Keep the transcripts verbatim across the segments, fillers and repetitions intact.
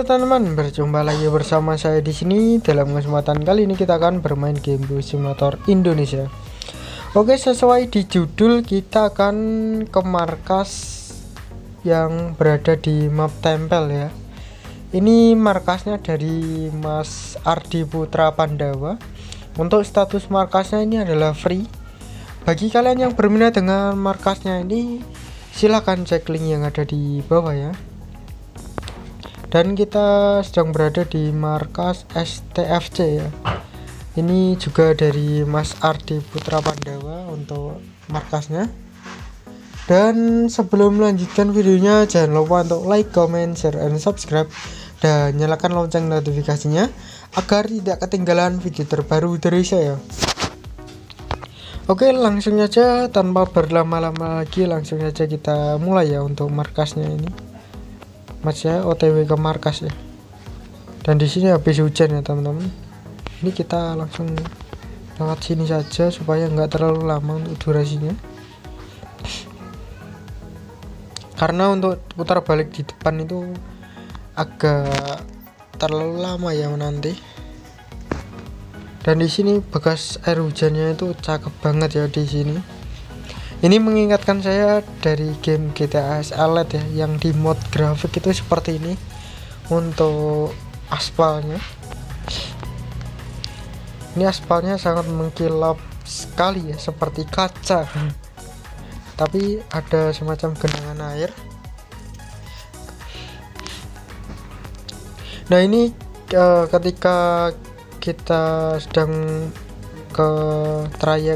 Halo teman-teman, berjumpa lagi bersama saya di sini. Dalam kesempatan kali ini kita akan bermain game Bus Simulator Indonesia. Oke, sesuai di judul kita akan ke markas yang berada di map tempel ya. Ini markasnya dari Mas Ardi Putra Pandawa. Untuk status markasnya ini adalah free. Bagi kalian yang berminat dengan markasnya ini, silahkan cek link yang ada di bawah ya. Dan kita sedang berada di markas S T F C ya. Ini juga dari Mas Ardi Putra Pandawa untuk markasnya. Dan sebelum melanjutkan videonya, jangan lupa untuk like, comment, share, and subscribe, dan nyalakan lonceng notifikasinya agar tidak ketinggalan video terbaru dari saya. Oke, langsung aja tanpa berlama-lama lagi, langsung saja kita mulai ya untuk markasnya ini. Mas ya, O T W ke markas ya. Dan di sini habis hujan ya teman-teman. Ini kita langsung lewat sini saja supaya nggak terlalu lama untuk durasinya. Karena untuk putar balik di depan itu agak terlalu lama ya nanti. Dan di sini bekas air hujannya itu cakep banget ya di sini. Ini mengingatkan saya dari game G T A S Elite ya, yang di mod grafik itu seperti ini untuk aspalnya. Ini aspalnya sangat mengkilap sekali ya, seperti kaca. Tapi ada semacam genangan air. Nah ini uh, ketika kita sedang ke trayek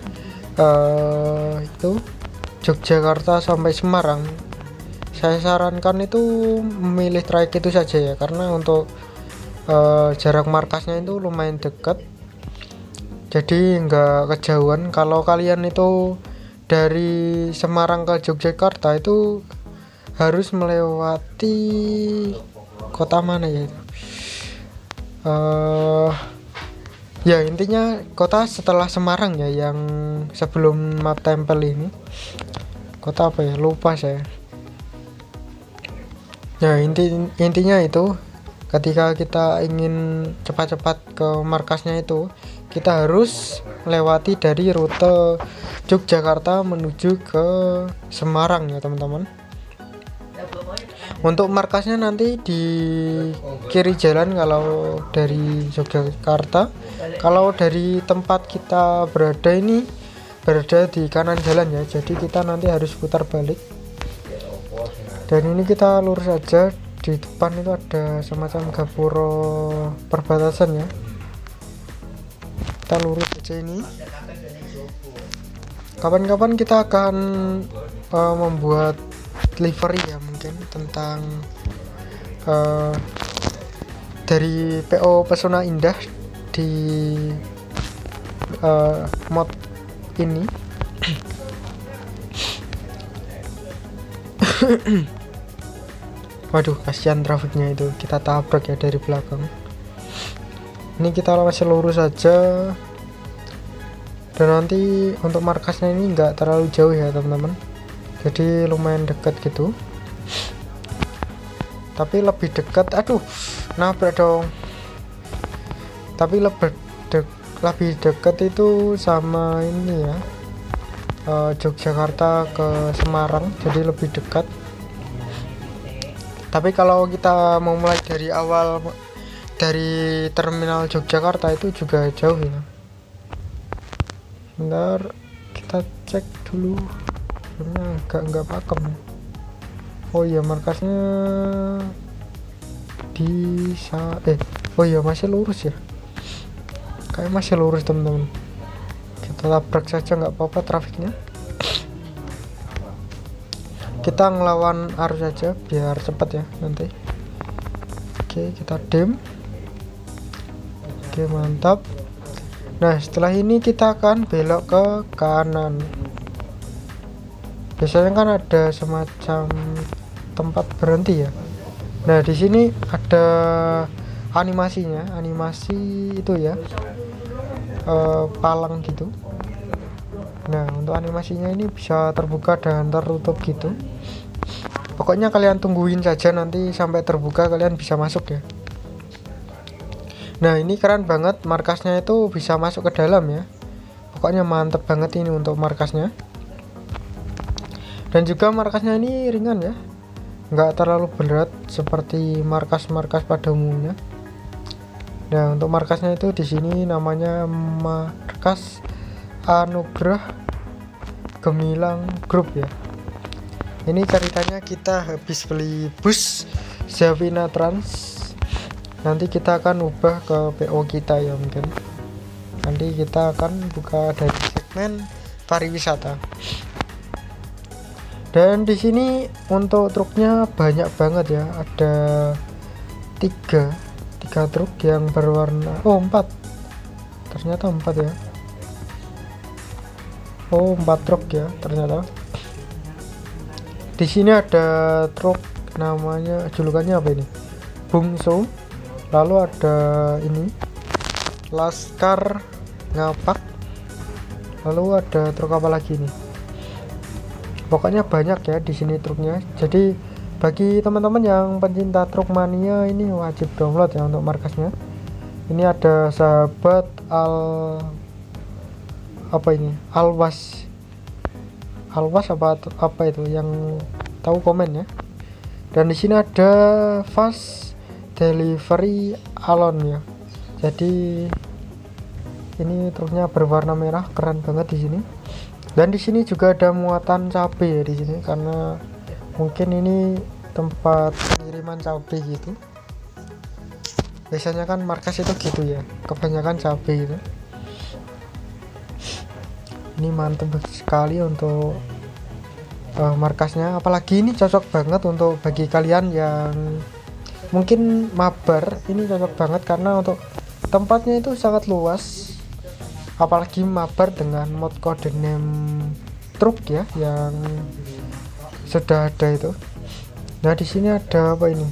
Uh, itu Yogyakarta sampai Semarang, saya sarankan itu memilih trayek itu saja ya, karena untuk uh, jarak markasnya itu lumayan dekat, jadi nggak kejauhan. Kalau kalian itu dari Semarang ke Yogyakarta itu harus melewati kota mana ya itu? Uh, Ya intinya kota setelah Semarang ya, yang sebelum map tempel ini. Kota apa ya, lupa saya. Ya inti intinya itu ketika kita ingin cepat-cepat ke markasnya itu, kita harus melewati dari rute Yogyakarta menuju ke Semarang ya teman-teman. Untuk markasnya nanti di kiri jalan kalau dari Yogyakarta. Kalau dari tempat kita berada ini berada di kanan jalan ya, jadi kita nanti harus putar balik. Dan ini kita lurus aja, di depan itu ada semacam gapura perbatasan ya. Kita lurus aja ini. Kapan-kapan kita akan uh, membuat livery ya, mungkin tentang uh, dari P O Pesona Indah di uh, mod ini. Waduh, kasihan trafiknya itu, kita tabrak ya dari belakang. Ini kita masih lurus saja, dan nanti untuk markasnya ini enggak terlalu jauh ya teman-teman, jadi lumayan dekat gitu. Tapi lebih dekat, aduh nabrak dong. Tapi lebih dek, lebih dekat itu sama ini ya, uh, Yogyakarta ke Semarang, jadi lebih dekat. Tapi kalau kita mau mulai dari awal dari terminal Yogyakarta itu juga jauh ya. Bentar, kita cek dulu. Ini agak nggak pakem. Oh iya, markasnya di sa eh oh iya masih lurus ya. Kayak masih lurus teman-teman. Kita tabrak saja nggak apa-apa trafiknya. Kita ngelawan arus saja biar cepat ya nanti. Oke, kita dem. Oke, mantap. Nah setelah ini kita akan belok ke kanan. Biasanya kan ada semacam tempat berhenti ya. Nah di sini ada animasinya, animasi itu ya, uh, palang gitu. Nah untuk animasinya ini bisa terbuka dan tertutup gitu. Pokoknya kalian tungguin saja, nanti sampai terbuka kalian bisa masuk ya. Nah ini keren banget, markasnya itu bisa masuk ke dalam ya. Pokoknya mantep banget ini untuk markasnya. Dan juga markasnya ini ringan ya, nggak terlalu berat seperti markas-markas pada umumnya. Nah untuk markasnya itu di sini namanya markas Anugerah Gemilang Group ya. Ini ceritanya kita habis beli bus Zavina Trans, nanti kita akan ubah ke P O kita ya, mungkin nanti kita akan buka dari segmen pariwisata. Dan di sini untuk truknya banyak banget ya, ada tiga tiga truk yang berwarna, oh empat, ternyata empat ya, oh empat truk ya ternyata. Di sini ada truk namanya, julukannya apa ini, Bungsu, lalu ada ini Laskar Ngapak, lalu ada truk apa lagi nih. Pokoknya banyak ya di sini truknya. Jadi bagi teman-teman yang pencinta truk mania ini wajib download ya untuk markasnya. Ini ada sahabat Al apa ini? Alwas. Alwas apa apa itu, yang tahu komen ya. Dan di sini ada fast delivery Alon ya. Jadi ini truknya berwarna merah, keren banget di sini. Dan di sini juga ada muatan cabai ya di sini, karena mungkin ini tempat pengiriman cabai gitu. Biasanya kan markas itu gitu ya, kebanyakan cabai itu. Ini mantep sekali untuk uh, markasnya, apalagi ini cocok banget untuk bagi kalian yang mungkin mabar. Ini cocok banget karena untuk tempatnya itu sangat luas, apalagi mabar dengan mod kode name truk ya yang sudah ada itu. Nah di sini ada apa ini,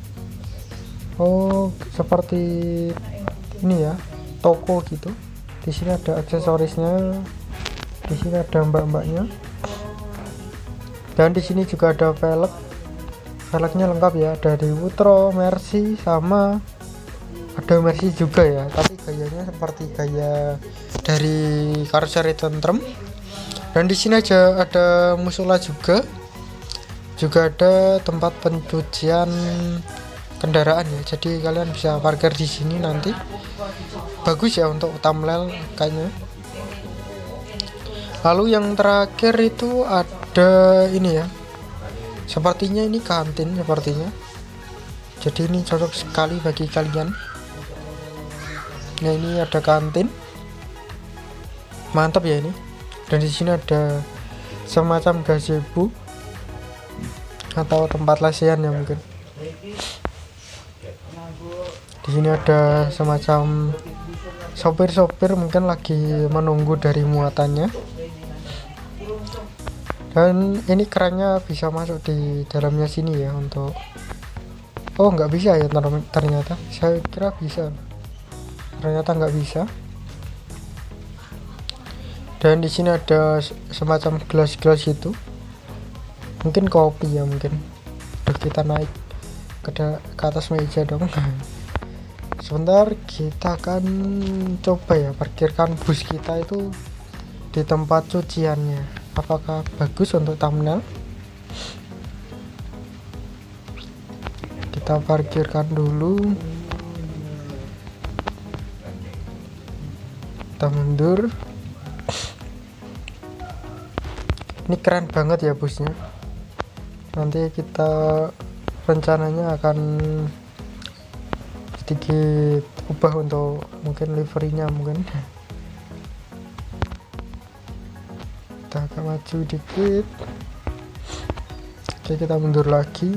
oh seperti ini ya, toko gitu. Di sini ada aksesorisnya, di sini ada mbak-mbaknya, dan di sini juga ada velg. Velgnya lengkap ya, dari Wutro, Mercy, sama ada Mercy juga ya, tapi gayanya seperti gaya dari Karoseri Tentrem. Dan di sini aja ada musola juga, juga ada tempat pencucian kendaraan ya. Jadi kalian bisa parkir di sini nanti. Bagus ya untuk thumbnail kayaknya. Lalu yang terakhir itu ada ini ya. Sepertinya ini kantin sepertinya. Jadi ini cocok sekali bagi kalian. Nah ini ada kantin, mantap ya ini. Dan di sini ada semacam gazebo atau tempat lesehan ya mungkin. Di sini ada semacam sopir-sopir mungkin lagi menunggu dari muatannya. Dan ini kerannya bisa masuk di dalamnya sini ya untuk, oh nggak bisa ya ternyata, saya kira bisa, ternyata nggak bisa. Dan di sini ada semacam gelas-gelas itu, mungkin kopi ya mungkin. Udah kita naik ke, ke atas meja dong. Sebentar, kita akan coba ya parkirkan bus kita itu di tempat cuciannya. Apakah bagus untuk thumbnail? Kita parkirkan dulu. Kita mundur. Ini keren banget ya busnya. Nanti kita rencananya akan sedikit ubah untuk mungkin liverynya mungkin. Kita agak maju dikit. Oke, kita mundur lagi.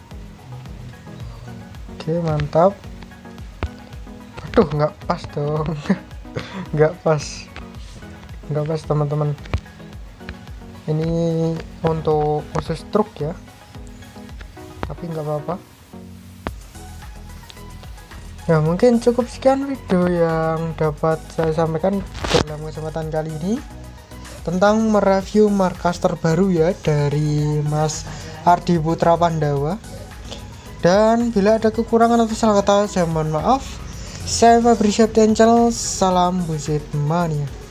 Oke, mantap. Aduh, nggak pas dong. nggak pas nggak pas teman-teman. Ini untuk khusus truk ya, tapi nggak apa-apa. Ya mungkin cukup sekian video yang dapat saya sampaikan dalam kesempatan kali ini tentang mereview markas terbaru ya dari Mas Ardi Putra Pandawa. Dan bila ada kekurangan atau salah kata saya mohon maaf. Saya Fabri Septian Channel, salam Busit Mania.